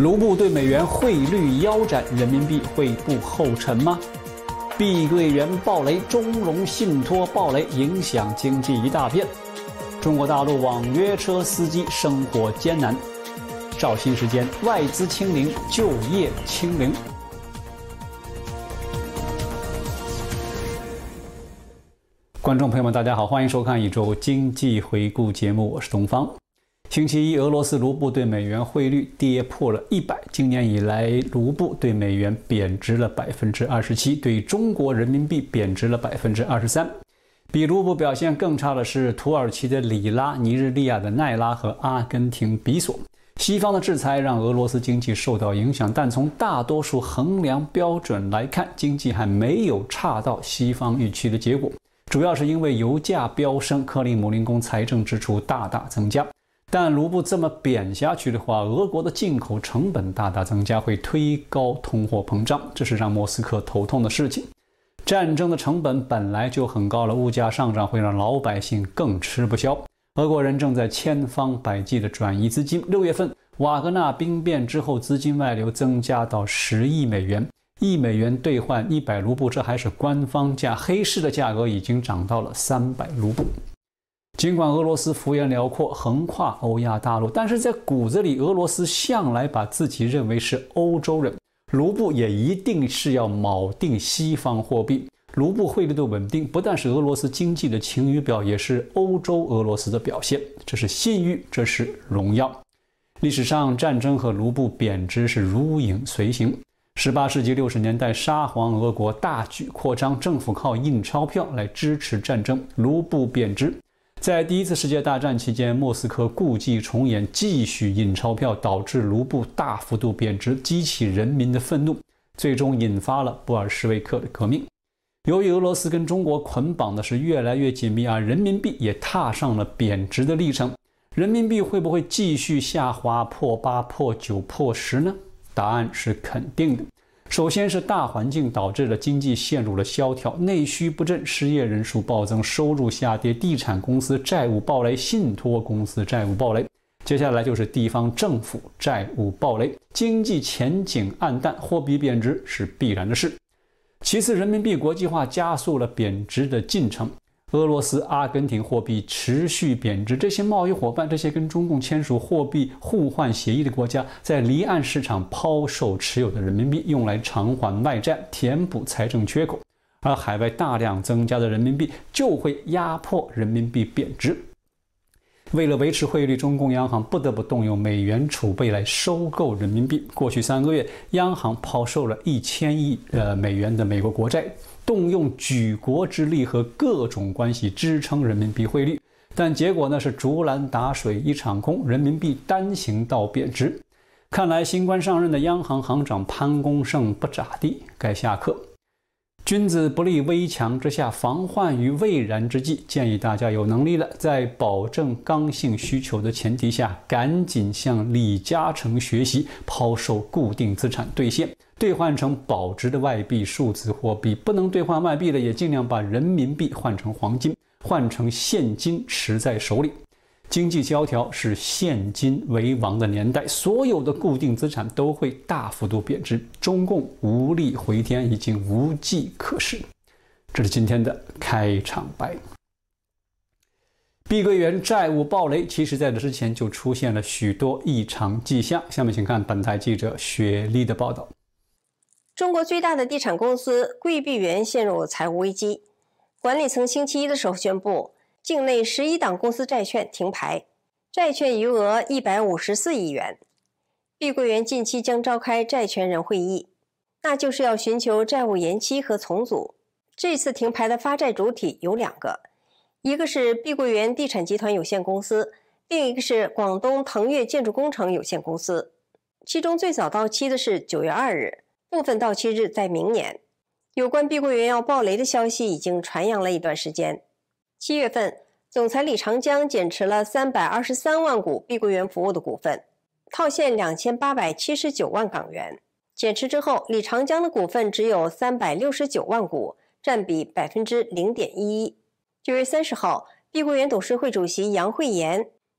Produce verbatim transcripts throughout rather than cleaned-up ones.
卢布对美元汇率腰斩，人民币会步后尘吗？碧桂园暴雷，中融信托暴雷，影响经济一大片。中国大陆网约车司机生活艰难。兆新时间，外资清零，就业清零。观众朋友们，大家好，欢迎收看一周经济回顾节目，我是东方。星期一，俄罗斯卢布对美元汇率跌破了一百。今年以来，卢布对美元贬值了百分之二十七，对中国人民币贬值了百分之二十三。比卢布表现更差的是土耳其的里拉、尼日利亚的奈拉和阿根廷比索。西方的制裁让俄罗斯经济受到影响，但从大多数衡量标准来看，经济还没有差到西方预期的结果。主要是因为油价飙升，克里姆林宫财政支出大大增加。但卢布这么贬下去的话，俄国的进口成本大大增加，会推高通货膨胀，这是让莫斯科头痛的事情。战争的成本本来就很高了，物价上涨会让老百姓更吃不消。俄国人正在千方百计地转移资金。六月份瓦格纳兵变之后，资金外流增加到十亿美元，一美元兑换一百卢布，这还是官方价，黑市的价格已经涨到了三百卢布。尽管俄罗斯幅员辽阔，横跨欧亚大陆，但是在骨子里，俄罗斯向来把自己认为是欧洲人。卢布也一定是要锚定西方货币。卢布汇率的稳定，不但是俄罗斯经济的晴雨表，也是欧洲俄罗斯的表现。这是信誉，这是荣耀。历史上，战争和卢布贬值是如影随形。十八世纪六十年代，沙皇俄国大举扩张，政府靠印钞票来支持战争，卢布贬值。在第一次世界大战期间，莫斯科故伎重演，继续印钞票，导致卢布大幅度贬值，激起人民的愤怒，最终引发了布尔什维克的革命。由于俄罗斯跟中国捆绑的是越来越紧密，而人民币也踏上了贬值的历程，人民币会不会继续下滑，破八、破九、破十呢？答案是肯定的。首先是大环境导致了经济陷入了萧条，内需不振，失业人数暴增，收入下跌，地产公司债务暴雷，信托公司债务暴雷。接下来就是地方政府债务暴雷，经济前景暗淡，货币贬值是必然的事。其次，人民币国际化加速了贬值的进程。俄罗斯、阿根廷货币持续贬值，这些贸易伙伴，这些跟中共签署货币互换协议的国家，在离岸市场抛售持有的人民币，用来偿还外债，填补财政缺口。而海外大量增加的人民币就会压迫人民币贬值。为了维持汇率，中共央行不得不动用美元储备来收购人民币。过去三个月，央行抛售了一千亿呃美元的美国国债，动用举国之力和各种关系支撑人民币汇率，但结果呢是竹篮打水一场空，人民币单行道贬值。看来新官上任的央行行长潘功胜不咋地，该下课。君子不立危墙之下，防患于未然之际。建议大家有能力了，在保证刚性需求的前提下，赶紧向李嘉诚学习，抛售固定资产兑现，兑换成保值的外币、数字货币。不能兑换外币的，也尽量把人民币换成黄金，换成现金持在手里。经济萧条是现金为王的年代，所有的固定资产都会大幅度贬值，中共无力回天，已经无计可施。这是今天的开场白。碧桂园债务暴雷，其实在这之前就出现了许多异常迹象。下面请看本台记者雪莉的报道。 中国最大的地产公司桂碧园陷入财务危机，管理层星期一的时候宣布，境内十一档公司债券停牌，债券余额一百五十四亿元。碧桂园近期将召开债权人会议，那就是要寻求债务延期和重组。这次停牌的发债主体有两个，一个是碧桂园地产集团有限公司，另一个是广东腾越建筑工程有限公司。其中最早到期的是九月二日，部分到期日在明年。有关碧桂园要暴雷的消息已经传扬了一段时间。七月份，总裁李长江减持了三百二十三万股碧桂园服务的股份，套现两千八百七十九万港元。减持之后，李长江的股份只有三百六十九万股，占比 百分之零点一一。九月三十号，碧桂园董事会主席杨惠妍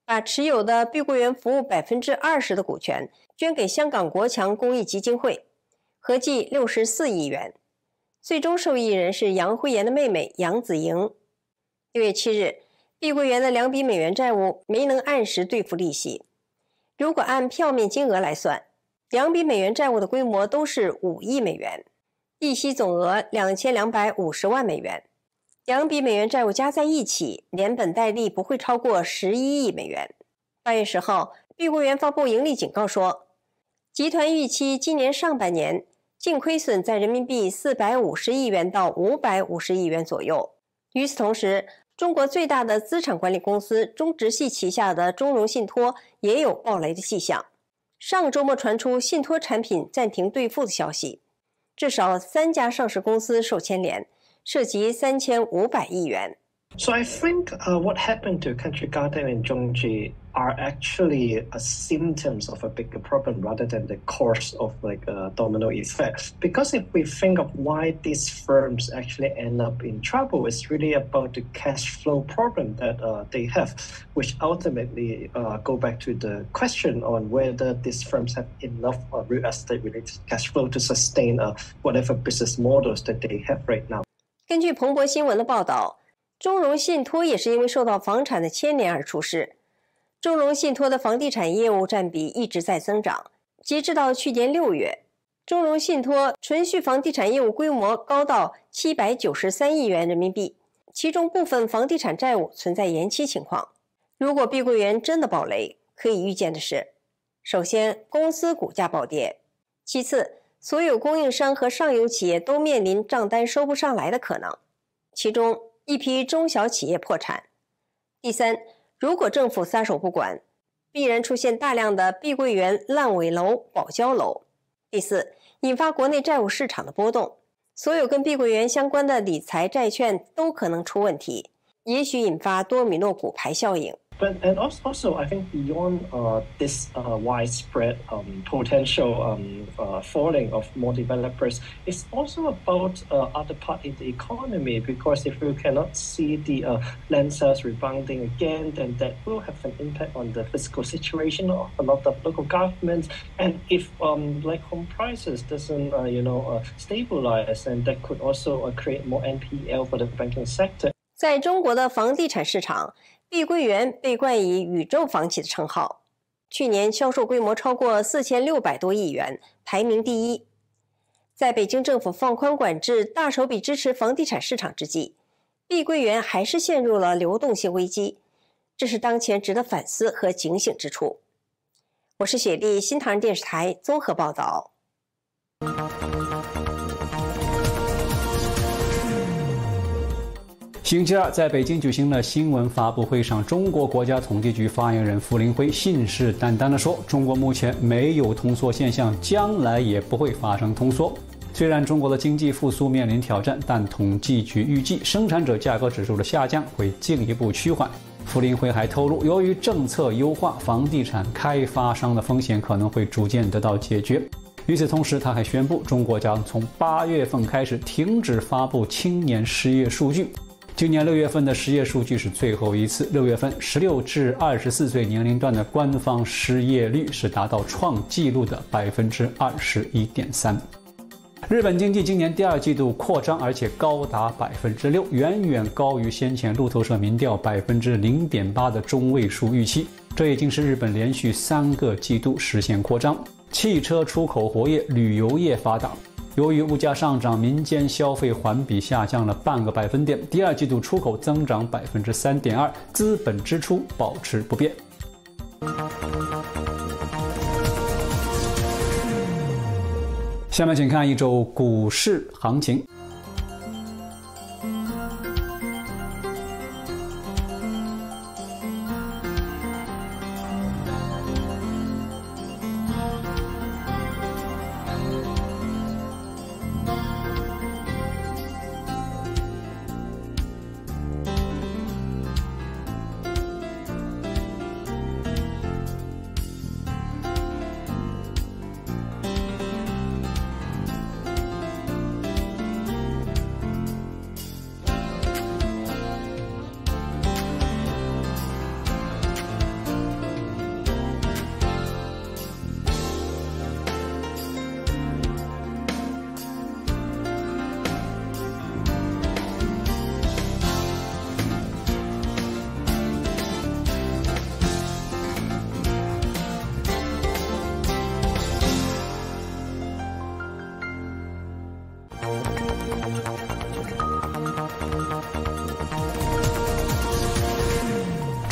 把持有的碧桂园服务 百分之二十 的股权捐给香港国强公益基金会，合计六十四亿元。最终受益人是杨惠妍的妹妹杨子莹。六月七日，碧桂园的两笔美元债务没能按时兑付利息。如果按票面金额来算，两笔美元债务的规模都是五亿美元，利息总额两千两百五十万美元。两笔美元债务加在一起，连本带利不会超过十一亿美元。八月十号，碧桂园发布盈利警告说，集团预期今年上半年净亏损在人民币四百五十亿元到五百五十亿元左右。与此同时，中国最大的资产管理公司中植系旗下的中融信托也有暴雷的迹象。上周末传出信托产品暂停兑付的消息，至少三家上市公司受牵连，涉及三千五百亿元。 So I think uh, what happened to Country Garden and Zhongji are actually uh, symptoms of a bigger problem rather than the cause of like a domino effect. Because if we think of why these firms actually end up in trouble, it's really about the cash flow problem that uh, they have, which ultimately uh, go back to the question on whether these firms have enough uh, real estate related cash flow to sustain uh, whatever business models that they have right now. 根据彭博新闻的报道，中融信托也是因为受到房产的牵连而出事。中融信托的房地产业务占比一直在增长，截至到去年六月，中融信托纯续房地产业务规模高到七百九十三亿元人民币，其中部分房地产债务存在延期情况。如果碧桂园真的暴雷，可以预见的是，首先公司股价暴跌，其次所有供应商和上游企业都面临账单收不上来的可能，其中一批中小企业破产。第三，如果政府撒手不管，必然出现大量的碧桂园烂尾楼、保交楼。第四，引发国内债务市场的波动，所有跟碧桂园相关的理财债券都可能出问题，也许引发多米诺骨牌效应。 But and also, I think beyond uh, this uh, widespread um, potential um, uh, falling of more developers, it's also about uh, other part in the economy. Because if you cannot see the uh, land sales rebounding again, then that will have an impact on the fiscal situation of a lot of local governments. And if um, like home prices doesn't uh, you know uh, stabilize, and that could also uh, create more N P L for the banking sector. 在中国的房地产市场，碧桂园被冠以宇宙房企的称号，去年销售规模超过四千六百多亿元，排名第一。在北京政府放宽管制、大手笔支持房地产市场之际，碧桂园还是陷入了流动性危机，这是当前值得反思和警醒之处。我是雪莉，新唐人电视台综合报道。 星期二，在北京举行的新闻发布会上，中国国家统计局发言人傅林辉信誓旦旦地说，中国目前没有通缩现象，将来也不会发生通缩。虽然中国的经济复苏面临挑战，但统计局预计生产者价格指数的下降会进一步趋缓。傅林辉还透露，由于政策优化，房地产开发商的风险可能会逐渐得到解决。与此同时，他还宣布，中国将从八月份开始停止发布青年失业数据。今年六月份的失业数据是最后一次。六月份十六至二十四岁年龄段的官方失业率是达到创纪录的百分之二十一点三。日本经济今年第二季度扩张，而且高达百分之六，远远高于先前路透社民调百分之零点八的中位数预期。这已经是日本连续三个季度实现扩张。汽车出口活跃，旅游业发达。由于物价上涨，民间消费环比下降了半个百分点。第二季度出口增长百分之三点二，资本支出保持不变。下面请看一周股市行情。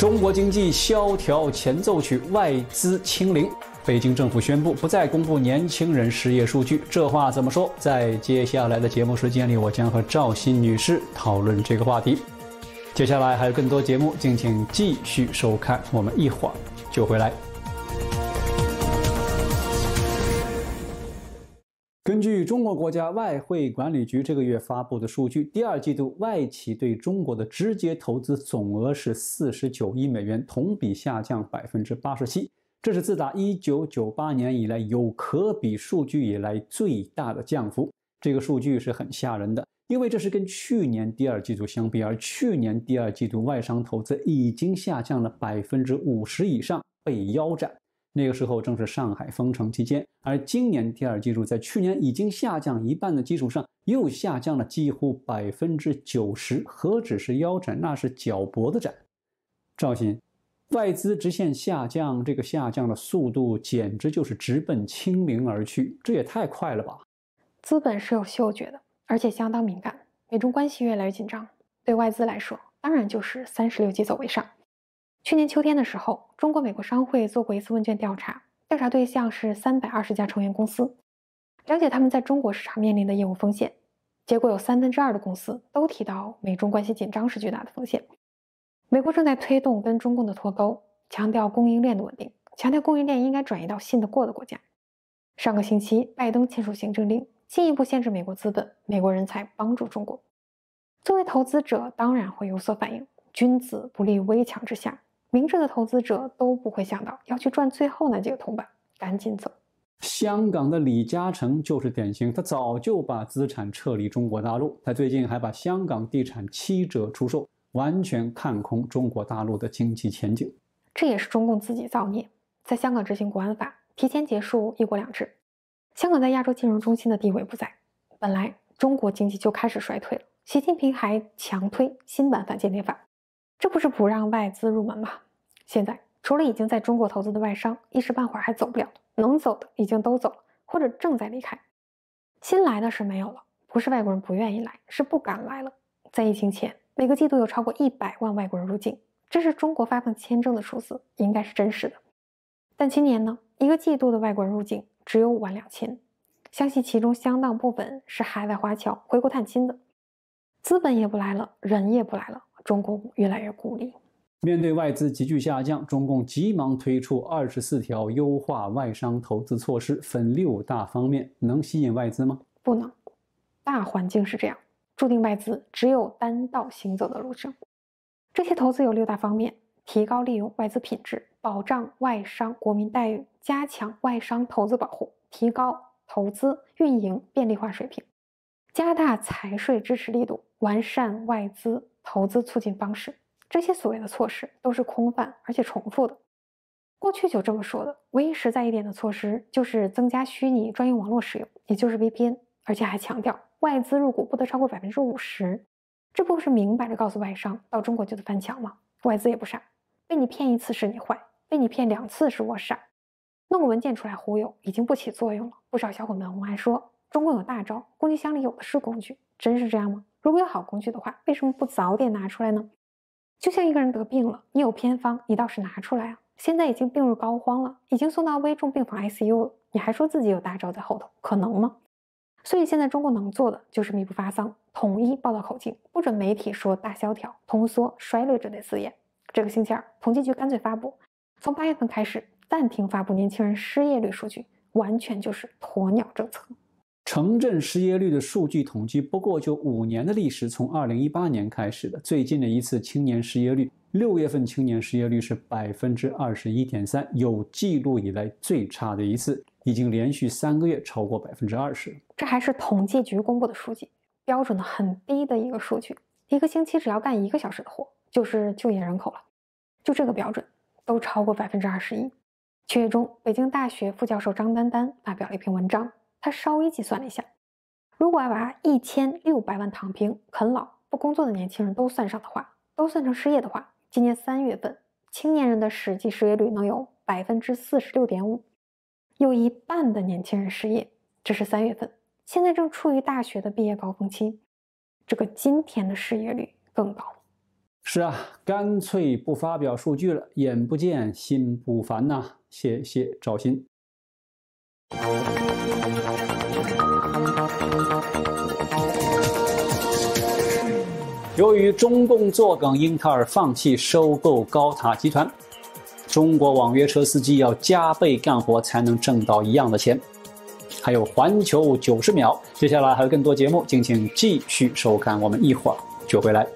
中国经济萧条前奏曲，外资清零。北京政府宣布不再公布年轻人失业数据，这话怎么说？在接下来的节目时间里，我将和赵鑫女士讨论这个话题。接下来还有更多节目，敬请继续收看，我们一会儿就回来。根据中国国家外汇管理局这个月发布的数据，第二季度外企对中国的直接投资总额是四十九亿美元，同比下降百分之八十七，这是自打一九九八年以来有可比数据以来最大的降幅。这个数据是很吓人的，因为这是跟去年第二季度相比，而去年第二季度外商投资已经下降了百分之五十以上，被腰斩。那个时候正是上海封城期间，而今年第二季度在去年已经下降一半的基础上，又下降了几乎百分之九十，何止是腰斩，那是脚脖子斩。赵鑫，外资直线下降，这个下降的速度简直就是直奔清零而去，这也太快了吧？ 资本是有嗅觉的，而且相当敏感。美中关系越来越紧张，对外资来说，当然就是三十六计走为上。去年秋天的时候，中国美国商会做过一次问卷调查，调查对象是三百二十家成员公司，了解他们在中国市场面临的业务风险。结果有三分之二的公司都提到美中关系紧张是巨大的风险。美国正在推动跟中共的脱钩，强调供应链的稳定，强调供应链应该转移到信得过的国家。上个星期，拜登签署行政令，进一步限制美国资本、美国人才帮助中国。作为投资者，当然会有所反应，君子不立危墙之下。明智的投资者都不会想到要去赚最后那几个铜板，赶紧走。 香港的李嘉诚就是典型，他早就把资产撤离中国大陆，他最近还把香港地产七折出售，完全看空中国大陆的经济前景。 这也是中共自己造孽，在香港执行国安法，提前结束一国两制，香港在亚洲金融中心的地位不在，本来中国经济就开始衰退了，习近平还强推新版反间谍法，这不是不让外资入门吗？现在除了已经在中国投资的外商，一时半会儿还走不了的，能走的已经都走了，或者正在离开。新来的是没有了，不是外国人不愿意来，是不敢来了。在疫情前，每个季度有超过一百万外国人入境，这是中国发放签证的数字，应该是真实的。但今年呢，一个季度的外国人入境只有五万两千，相信其中相当部分是海外华侨回国探亲的。资本也不来了，人也不来了，中共越来越孤立。 面对外资急剧下降，中共急忙推出二十四条优化外商投资措施，分六大方面，能吸引外资吗？ 不能。大环境是这样，注定外资只有单道行走的路程。这些投资有六大方面：提高利用外资品质，保障外商国民待遇，加强外商投资保护，提高投资运营便利化水平，加大财税支持力度，完善外资投资促进方式。这些所谓的措施都是空泛而且重复的，过去就这么说的。唯一实在一点的措施就是增加虚拟专用网络使用，也就是 V P N， 而且还强调外资入股不得超过百分之五十。这不是明摆着告诉外商到中国就得翻墙吗？外资也不傻，被你骗一次是你坏，被你骗两次是我傻。弄个文件出来忽悠已经不起作用了。不少小伙伴们还说中共有大招，工具箱里有的是工具，真是这样吗？如果有好工具的话，为什么不早点拿出来呢？就像一个人得病了，你有偏方，你倒是拿出来啊！现在已经病入膏肓了，已经送到危重病房 I C U 了，你还说自己有大招在后头，可能吗？所以现在中国能做的就是密不发丧，统一报道口径，不准媒体说大萧条、通缩、衰落这类字眼。这个星期二，统计局干脆发布，从八月份开始暂停发布年轻人失业率数据，完全就是鸵鸟政策。 城镇失业率的数据统计不过就五年的历史，从二零一八年开始的。最近的一次青年失业率，六月份青年失业率是百分之二十一点三，有记录以来最差的一次，已经连续三个月超过百分之二十。 这还是统计局公布的数据，标准的很低的一个数据。一个星期只要干一个小时的活，就是就业人口了。就这个标准，都超过百分之二十一。七月中，北京大学副教授张丹丹发表了一篇文章。他稍微计算了一下，如果要把一千六百万躺平、啃老、不工作的年轻人都算上的话，都算成失业的话，今年三月份青年人的实际失业率能有百分之四十六点五，有一半的年轻人失业。这是三月份，现在正处于大学的毕业高峰期，这个今天的失业率更高。 是啊，干脆不发表数据了，眼不见心不烦呐、啊。谢谢赵鑫。由于中共作梗，英特尔放弃收购高塔集团。中国网约车司机要加倍干活才能挣到一样的钱。还有环球九十秒，接下来还有更多节目，敬请继续收看。我们一会儿就回来。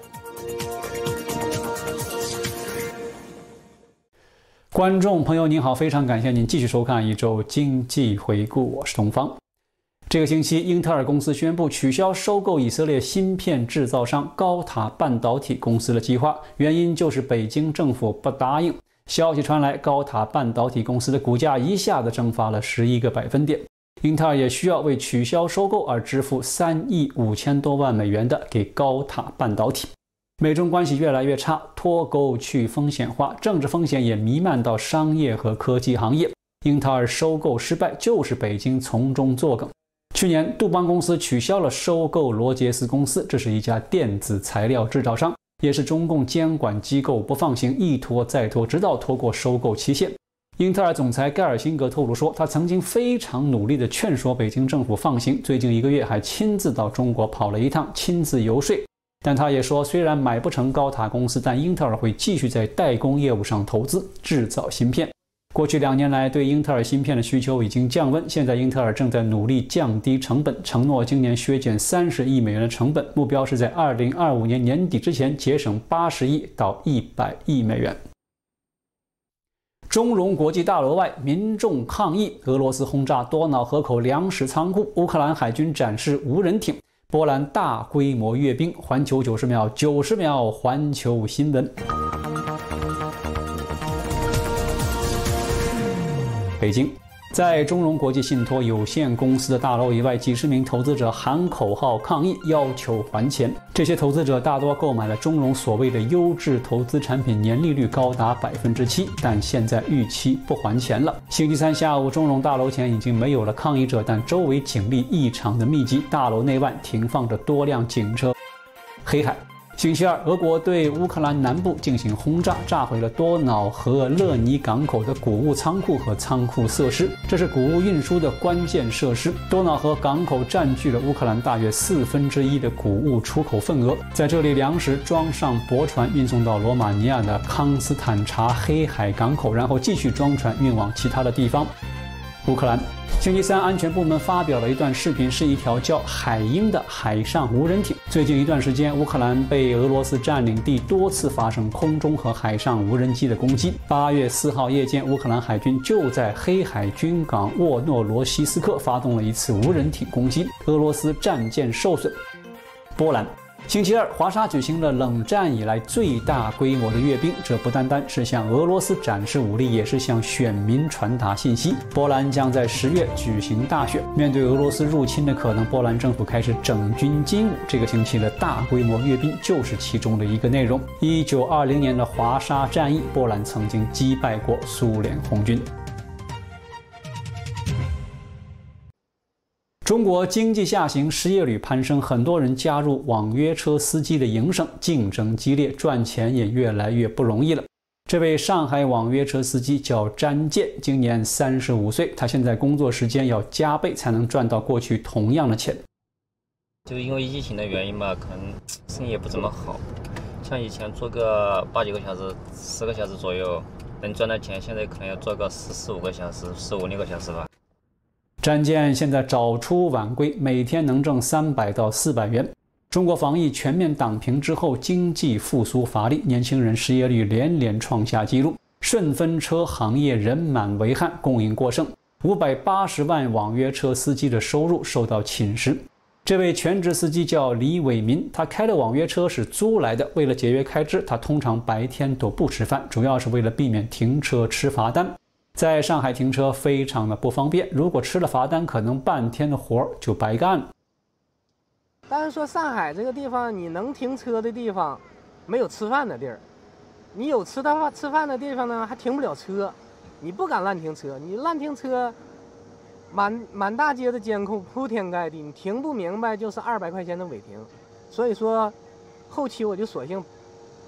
观众朋友您好，非常感谢您继续收看一周经济回顾，我是东方。这个星期，英特尔公司宣布取消收购以色列芯片制造商高塔半导体公司的计划，原因就是北京政府不答应。消息传来，高塔半导体公司的股价一下子蒸发了十一个百分点。英特尔也需要为取消收购而支付三亿五千多万美元的给高塔半导体。美中关系越来越差，脱钩去风险化，政治风险也弥漫到商业和科技行业。英特尔收购失败，就是北京从中作梗。去年，杜邦公司取消了收购罗杰斯公司，这是一家电子材料制造商，也是中共监管机构不放行，一拖再拖，直到拖过收购期限。英特尔总裁盖尔辛格透露说，他曾经非常努力地劝说北京政府放行，最近一个月还亲自到中国跑了一趟，亲自游说。但他也说，虽然买不成高塔公司，但英特尔会继续在代工业务上投资，制造芯片。过去两年来，对英特尔芯片的需求已经降温，现在英特尔正在努力降低成本，承诺今年削减三十亿美元的成本，目标是在二零二五年年底之前节省八十亿到一百亿美元。中融国际大楼外，民众抗议俄罗斯轰炸多瑙河口粮食仓库，乌克兰海军展示无人艇，波兰大规模阅兵。环球九十秒，九十秒环球新闻。北京，在中融国际信托有限公司的大楼以外，几十名投资者喊口号抗议，要求还钱。这些投资者大多购买了中融所谓的优质投资产品，年利率高达百分之七，但现在逾期不还钱了。星期三下午，中融大楼前已经没有了抗议者，但周围警力异常的密集，大楼内外停放着多辆警车。黑海。星期二，俄国对乌克兰南部进行轰炸，炸毁了多瑙河勒尼港口的谷物仓库和仓库设施，这是谷物运输的关键设施。多瑙河港口占据了乌克兰大约四分之一的谷物出口份额，在这里，粮食装上驳船运送到罗马尼亚的康斯坦察黑海港口，然后继续装船运往其他的地方。乌克兰。星期三，安全部门发表了一段视频，是一条叫海鹰的海上无人艇。最近一段时间，乌克兰被俄罗斯占领地多次发生空中和海上无人机的攻击。八月四号夜间，乌克兰海军就在黑海军港沃诺罗西斯克发动了一次无人艇攻击，俄罗斯战舰受损。波兰。星期二，华沙举行了冷战以来最大规模的阅兵，这不单单是向俄罗斯展示武力，也是向选民传达信息。波兰将在十月举行大选，面对俄罗斯入侵的可能，波兰政府开始整军经武。这个星期的大规模阅兵就是其中的一个内容。一九二零年的华沙战役，波兰曾经击败过苏联红军。中国经济下行，失业率攀升，很多人加入网约车司机的营生，竞争激烈，赚钱也越来越不容易了。这位上海网约车司机叫詹健，今年三十五岁，他现在工作时间要加倍才能赚到过去同样的钱。 就因为疫情的原因嘛，可能生意也不怎么好，像以前做个八九个小时、十个小时左右能赚到钱，现在可能要做个十四五个小时、十五六个小时吧。 詹健现在早出晚归，每天能挣三百到四百元。中国防疫全面躺平之后，经济复苏乏力，年轻人失业率连连创下纪录。顺风车行业人满为患，供应过剩，五百八十万网约车司机的收入受到侵蚀。这位全职司机叫李伟民，他开的网约车是租来的，为了节约开支，他通常白天都不吃饭，主要是为了避免停车吃罚单。在上海停车非常的不方便，如果吃了罚单，可能半天的活就白干了。 但是说上海这个地方，你能停车的地方，没有吃饭的地儿；你有吃的饭吃饭的地方呢，还停不了车。你不敢乱停车，你乱停车，满满大街的监控铺天盖地，你停不明白就是二百块钱的违停。所以说，后期我就索性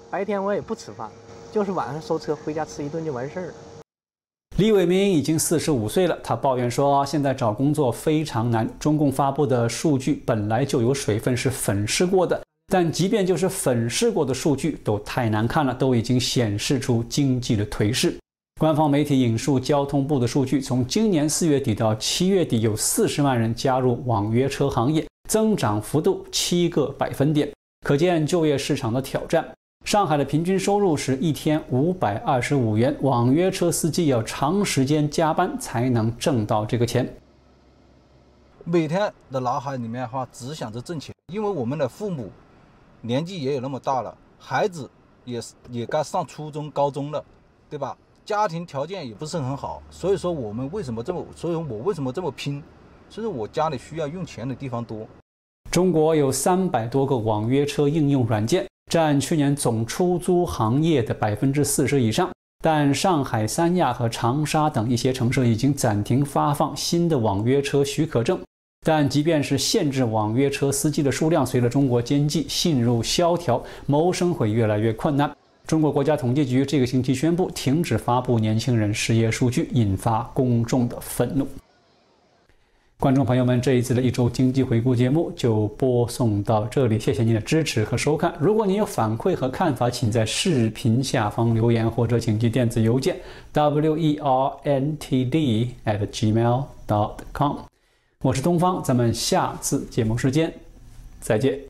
白天我也不吃饭，就是晚上收车回家吃一顿就完事儿了。 李伟民已经四十五岁了，他抱怨说，现在找工作非常难。中共发布的数据本来就有水分，是粉饰过的，但即便就是粉饰过的数据都太难看了，都已经显示出经济的颓势。官方媒体引述交通部的数据，从今年四月底到七月底，有四十万人加入网约车行业，增长幅度七个百分点，可见就业市场的挑战。上海的平均收入是一天五百二十五元，网约车司机要长时间加班才能挣到这个钱。 每天的脑海里面的话，只想着挣钱，因为我们的父母年纪也有那么大了，孩子也也该上初中、高中了，对吧？家庭条件也不是很好，所以说我们为什么这么，所以我为什么这么拼？所以我家里需要用钱的地方多。 中国有三百多个网约车应用软件，占去年总出租行业的百分之四十以上。但上海、三亚和长沙等一些城市已经暂停发放新的网约车许可证。但即便是限制网约车司机的数量，随着中国经济陷入萧条，谋生会越来越困难。中国国家统计局这个星期宣布停止发布年轻人失业数据，引发公众的愤怒。观众朋友们，这一次的一周经济回顾节目就播送到这里，谢谢您的支持和收看。如果您有反馈和看法，请在视频下方留言，或者请寄电子邮件 w e r n t d at gmail dot com。我是东方，咱们下次节目时间再见。